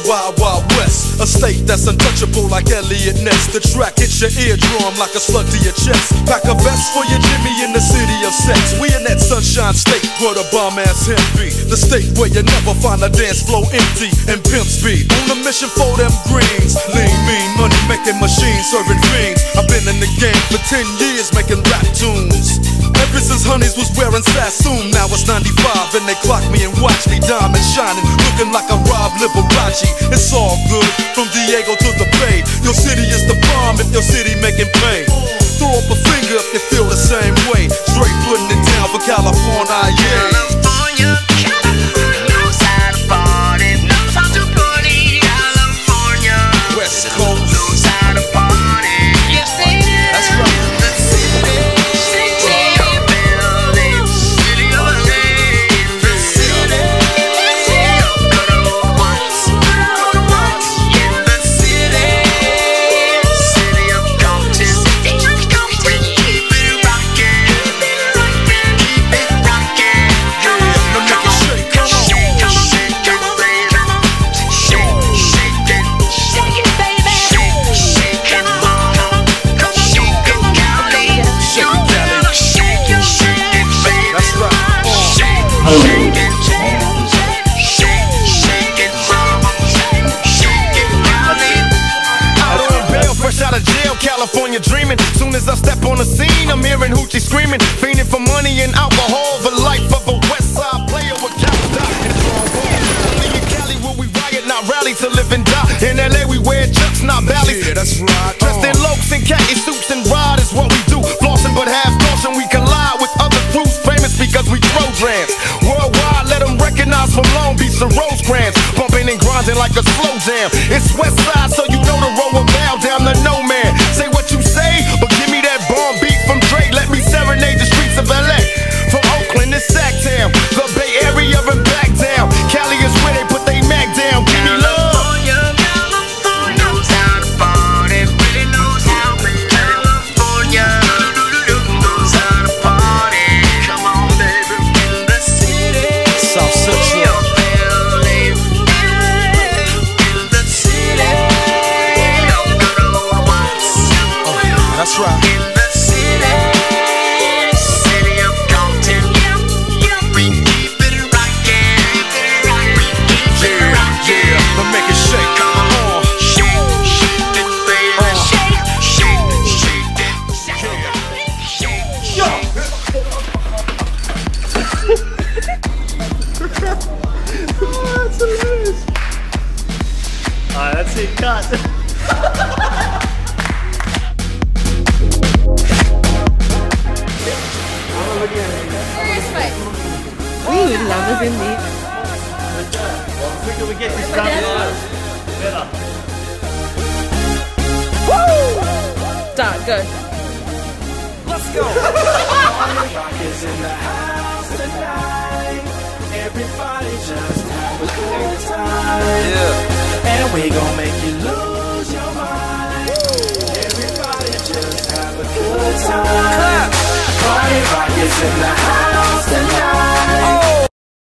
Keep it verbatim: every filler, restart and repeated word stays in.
Wild Wild West, a state that's untouchable like Elliot Ness. The track hits your eardrum like a slug to your chest. Pack a vest for your Jimmy in the city of sex. We in that sunshine state where the bomb ass hemp be. The state where you never find a dance floor empty and pimp speed. On a mission for them greens, lean, mean, money making machines, serving fiends. I've been in the game for ten years making rap tunes. Ever since Honeys was wearing Sassoon. Now it's ninety-five and they clock me and watch me diamond shining, looking like a Rob Liberace. It's all good from Diego to the Bay. Your city is the bomb if your city making pay. Throw up a finger if you feel the same way. Straight putting it down for California, yeah. California, California knows how to party, knows how to party. California, West Coast knows how to party. Yes, they do. That's right. The city, city of L A, city of L A, the city, city of good old ones, good old ones. In the city, city of Compton, city of Compton. Keep it rockin', keep it rockin', keep it rockin'. Yeah, now make it shake, come on. Shake, shake it, baby. Shake, shake it, shake it, baby. Shake, shake it, mama. Shake it, Cali. Shake it, Cali. Shake it, shake it, baby. That's right. Uh. Shake, shake it, shake, shake, shake it, mama. Shake it, Cali. Out on bail, fresh out of jail, California dreaming. Soon as I step on the scene, I'm hearing hoochie screaming, fiending for money and alcohol. The life of a West Side player with capital and strong balls. Only in Cali will we riot, not rally to live and die. In L A we wear chucks, not valleys. Yeah, that's right. Dressed in Uh. lokes and khaki suits and ride is what we do. Flossing but half caution, we collide with other crews famous because we Trojans. Worldwide, let them recognize from Long Beach to Rosecrans. Bumping and grinding like a slow jam. It's West Side, so you know the road will bow down to no man. Say what you say, but give me that bomb beat from Dre. Let me serenade the streets of L A. From Oakland to Sacktown, the Bay Area and back down. Cali is where they put they Mac down. Give me love. California, California knows how to party, really knows how. California knows how to party. Come on, baby, in the city South Central. of L A, in the city of good old ones. That's right. In the city, city of Compton, we keep it rockin', we keep it Yeah, rockin'. yeah. Now make it shake. Come Uh. on, shake, shake it, baby. Uh. Shake, shake, shake it, shake, shake. Alright, that's it, cut. Ooh, love is in me. The quicker we get this done, the better. Start, go. Let's go. Rockets in the house tonight. Everybody just have a good time. Yeah. And we gon' make you lose your mind. Everybody just have a good time. Party rockets in the house.